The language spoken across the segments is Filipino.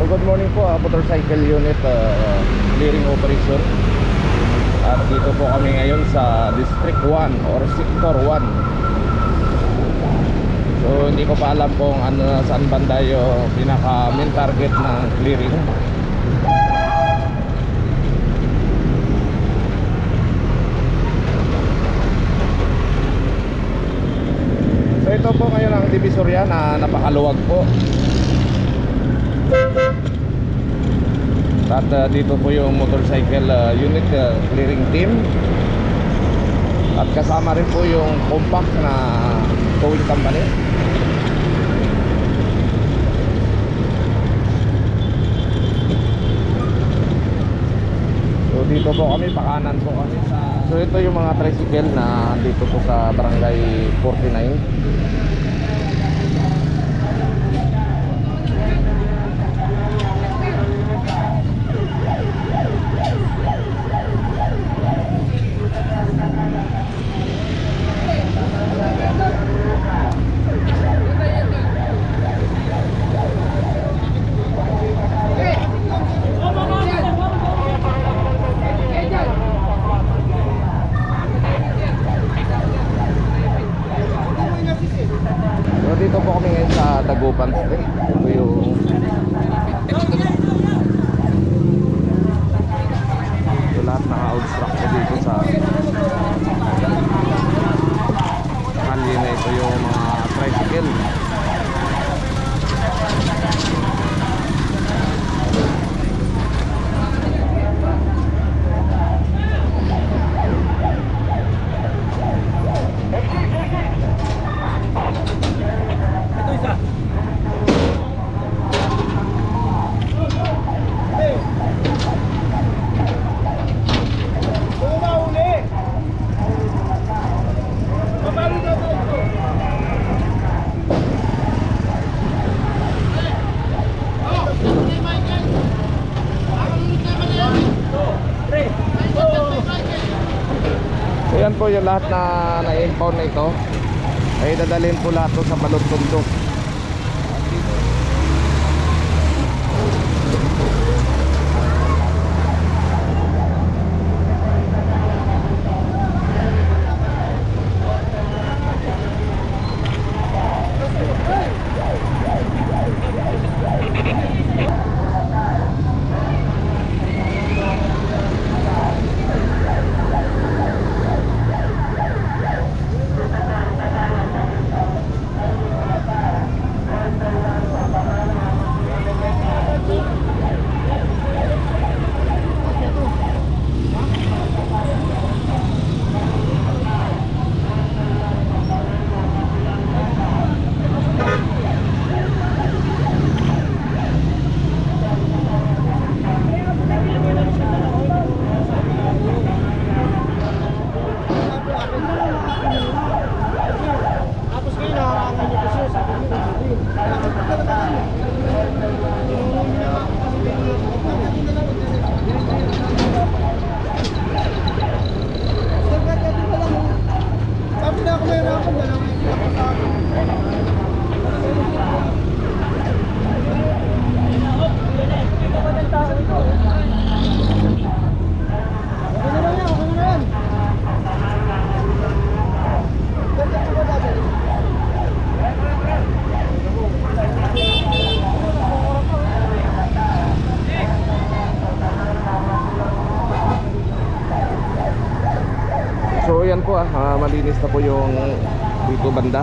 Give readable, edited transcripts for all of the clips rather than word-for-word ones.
good morning po, motorcycle unit clearing operation. At dito po kami ngayon sa District 1 or Sector 1. So hindi ko pa alam kung ano, saan banda yung pinaka main target ng clearing. So ito po ngayon ang Divisoria na napakaluwag po. At dito po yung motorcycle unit clearing team. At kasama rin po yung compact na towing company. So dito po kami, pakanan po kami sa... So ito yung mga tricycle na dito po sa Barangay 49. Dito po kami ngayon sa Dagupan Street. Ito yung lahat naka-obstruct po dito sa kalye na ito yung mga tricycle. Yan po yung lahat na na-impound na ito ay dadalhin po lahat sa Balod-Tundok. So yan po malinis na po yung dito banda.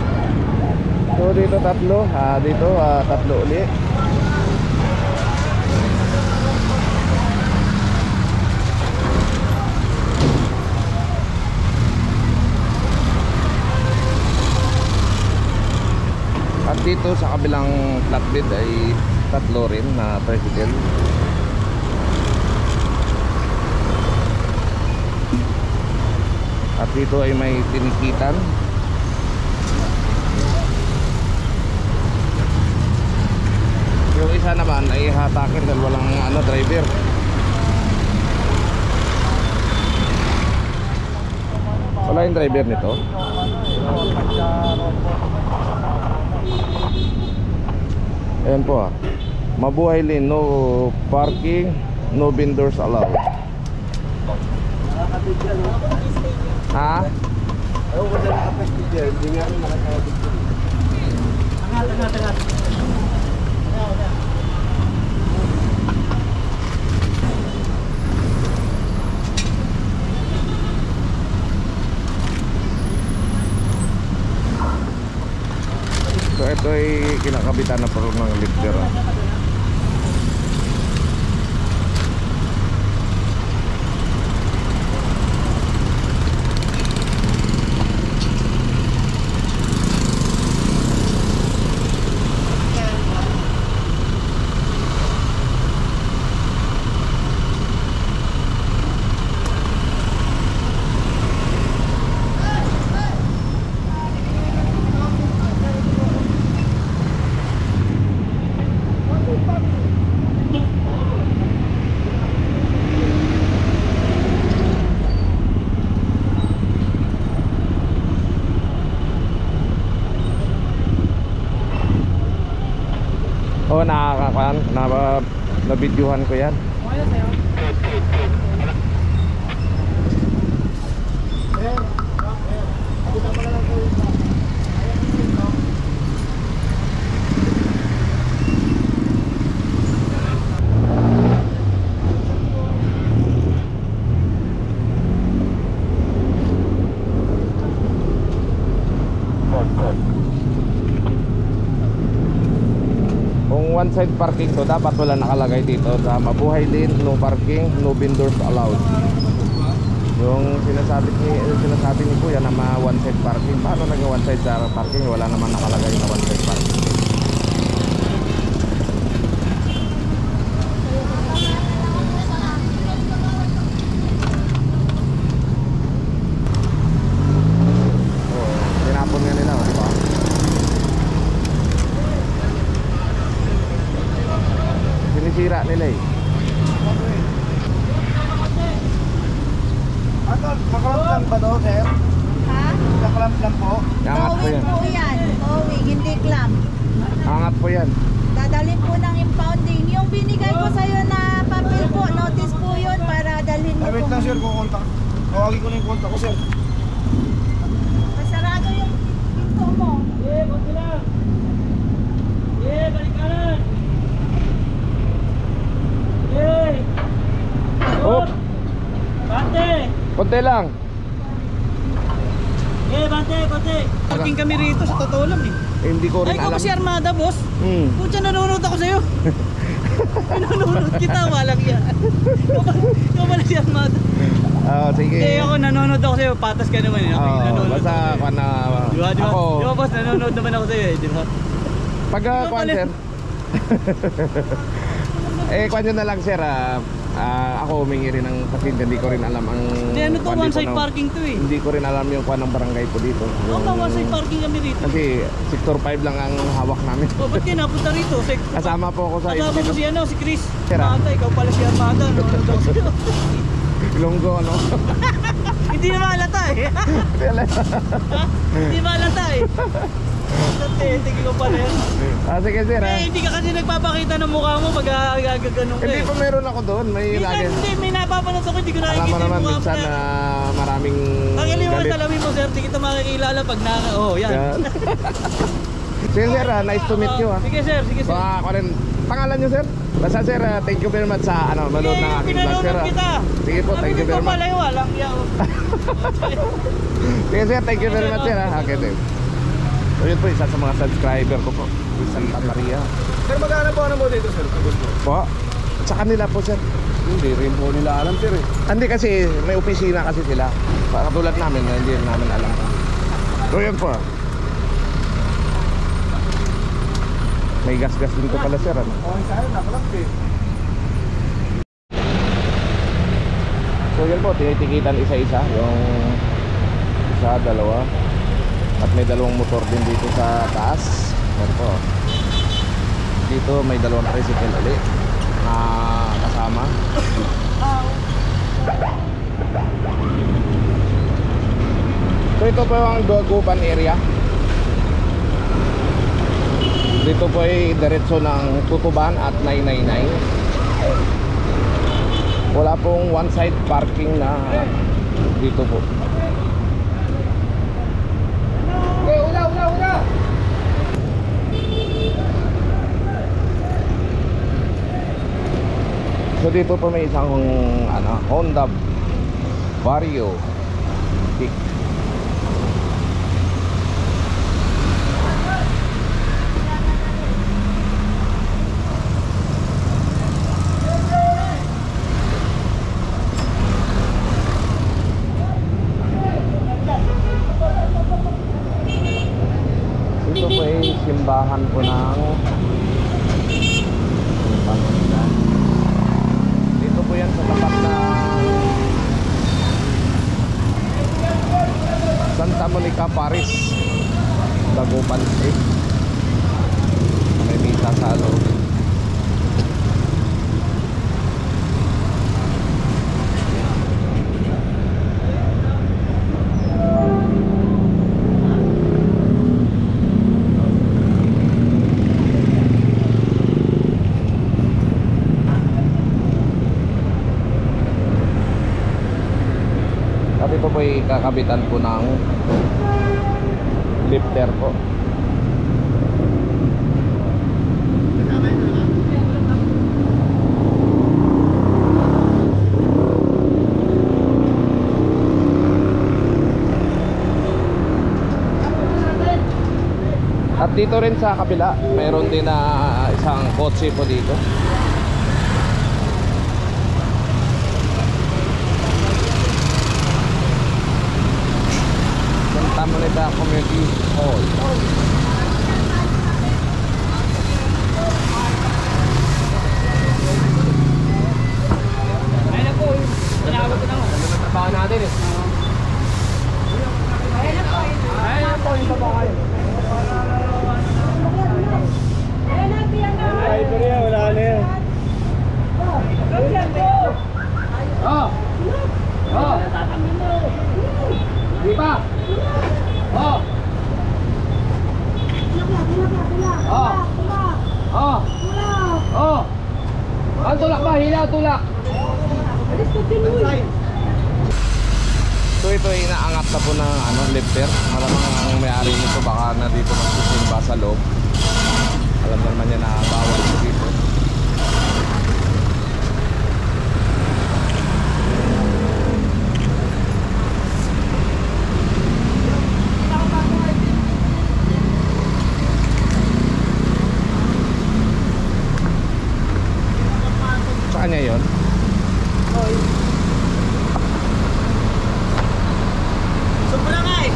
So dito tatlo, tatlo ulit. Dito sa kabilang flatbed ay tatlo rin na tricycle. At dito ay may tinikitan. Yung isa naman ay hatakin dahil walang driver. Wala yung driver nito. Ayan po Mabuhay Lane, no parking, no vendors allowed. Ha? Ayaw ko na nakapagpid yan. Hindi nga rin nakakabit yan. Angat. So ito ay kinakabitan na parang ng lifter. Oh, nakakakuan, na-videohan ko yan. Kung one side parking to, dapat wala nakalagay dito sa Mabuhay Lane, no parking, no vendors allowed. Yung sinasabi ni Kuya na one side parking, paano naging one side parking? Wala naman nakalagay na one side parking. Tinapon nga nila, di ba? Sinisira nila eh. Makalamp lang ba to, sir? Ha? Makalamp lang po. Angat po yan. Po yan. Towing, hindi clamp. Angat po yan. Dadalhin po ng impounding. Yung binigay ko sa'yo na papel po, notice po yun para dalhin mo Wait po. lang, sir, kukontak. Tawagin ko na yung kontak ko, sir. Masarado yung pinto mo. Konti lang. Balik kanan. Oh, Bante! konti lang. Bante, konti. Parking kami rito, sa totoo lang eh. Hindi ko rin Ay, alam. ko si Armada, boss. Pucha, nanonood ako sa'yo. Nanonood kita, walang yan. Ikaw pala si Armada. Sige. Hindi, ako nanonood ako sa'yo, patas ka naman eh. Basta kung na Diba? ako, Diba, boss, nanonood naman ako sa'yo eh, diba? pag kwan pala. sir. Kwan nyo na lang sir, ako humingi rin ng kasi hindi ko rin alam ang Hindi, ano to, kwan one dito side ng- Parking to eh. Hindi ko rin alam yung kwan ng barangay po dito. Oo, one side parking kami rito. Kasi sector 5 lang ang hawak namin. O, ba't kayo napunta rito? Kasama po ako sa Kasama mo si ano, si Chris. Tira. Armada, ikaw pala si Armada. Nanonood ako sa'yo. Ilonggo ano. Hindi na malata eh. Hindi malata eh. Tingin ko pala yan. Sige sir Hindi ka kasi nagpapakita ng mukha mo pag gagaganong ka Hindi eh. pa meron ako doon, may lagi. Hindi, may napapanood ako, hindi ko Alam nakikita mo naman yung mukha mo. minsan na maraming Ang iliwan galit. talamin mo sir, di kita makikilala pag yan. Yan. Sige sir, nice to meet you Sige sir, sige sir. Baka ako rin, pangalan nyo sir? Basta sir, thank you very much sa manood ng aking vlog sir. Pinanood kita. Sige po, thank you very much. Pala yung walang yaw. Sige sir, thank you very much sir. Okay, sir. So yun po, isa sa mga subscriber ko po, Santa Maria. Sir, magkano po ano mo dito sir? Po, sa kanila po sir. Hindi rin po nila alam sir eh. Hindi kasi, may opisina kasi sila. Katulad namin, hindi namin alam. So yun po. May gas-gas din to pala sir, ano? So yan po, tinitikitan isa-isa. Yung isa, dalawa. At may dalawang motor din dito sa taas. Yan po. Dito may dalawang tricycle ulit kasama. So ito po yung Dagupan area. Dito po ay diretso ng Tutuban at 999. Wala pong one side parking na dito po. Okay, una. So dito po may isang Honda Vario Kick. Ito po ay simbahan po ng dito po yan sa tapat ng Santa Monica Paris, Dagupan Street. May misa sa loob. At ito po ay kakabitan po ng lifter po. At dito rin sa kabila, mayroon din na isang kotse po dito. Santa Monica Community Hall. Ayun na po, tinawag ko na ako. Trabaho natin eh. Ayun po, yung babae. Ay, pero yan, wala na yan. Oh! Oh! Di ba? Oh! Oh! Oh! Oh! Ang tulak ba? Hilaw, tulak! So ito ay inaangat na po ng lifter. Malamang ang may-ari nito baka na dito magsisimba sa loob. Alam naman niya na bawal ito dito. Saan niya yun? Sobra nga eh!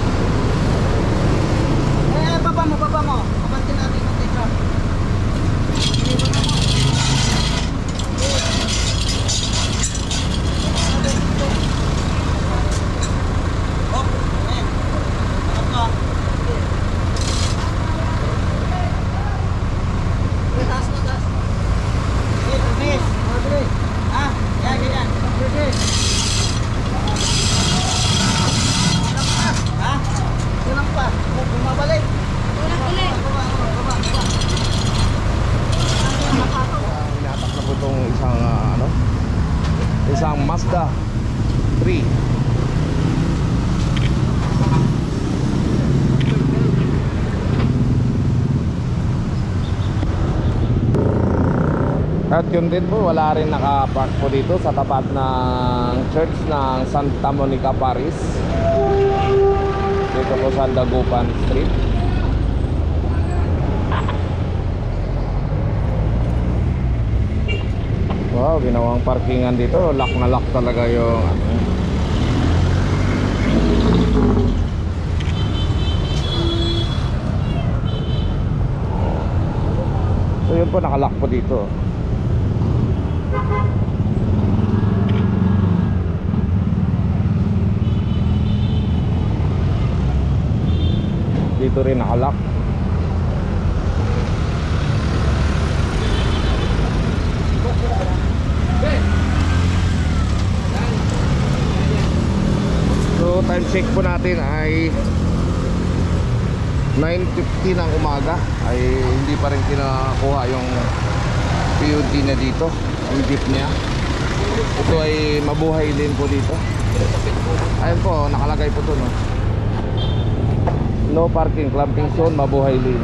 Baba mo. Kapantin natin yung teka. Hinatak na po itong isang Mazda 3. At yun din po, wala rin nakapark po dito sa tapat ng church ng Santa Monica Paris. Dito po sa Dagupan Street. Wow, ginawang parkingan dito. Lock na lock talaga yung Yun po, nakalock po dito. Dito rin nakalock. So time check po natin ay 9:50 ng umaga. Ay hindi pa rin kinakuha yung PUD na dito, yung jeep niya. Ito ay mabuhay din po dito. Ayun po, nakalagay po to, no? No parking, clamping zone, mabuhay lane.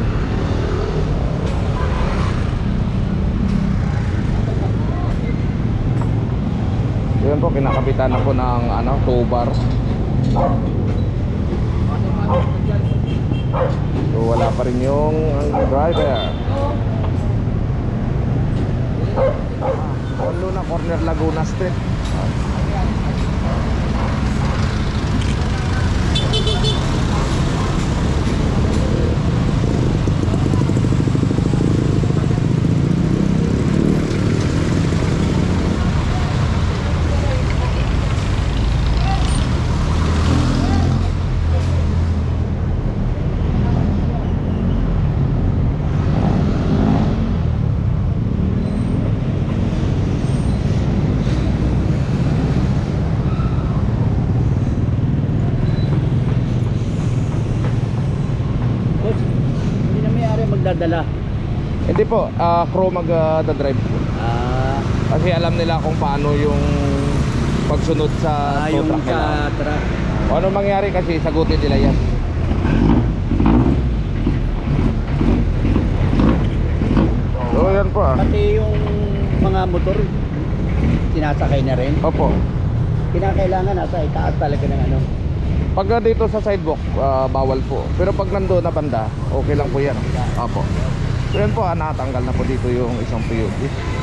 Yun po, kinakabitan na po ng ano, tow bar. So wala pa rin yung driver. Luna, corner Laguna Street. Boss, hindi na may-ari magdadala. Hindi po, crew mag-drive po. Kasi alam nila kung paano yung pagsunod sa tow Yung truck nila. sa truck. O ano mangyari kasi sagutin nila yan. So yan po Pati yung mga motor, sinasakay na rin. Opo. Kinakailangan nasa itaas talaga ng ano. Pag dito sa sidewalk, bawal po. Pero pag nandoon na banda, okay lang po yan. Opo. So yan po, natanggal na po dito yung isang PUD.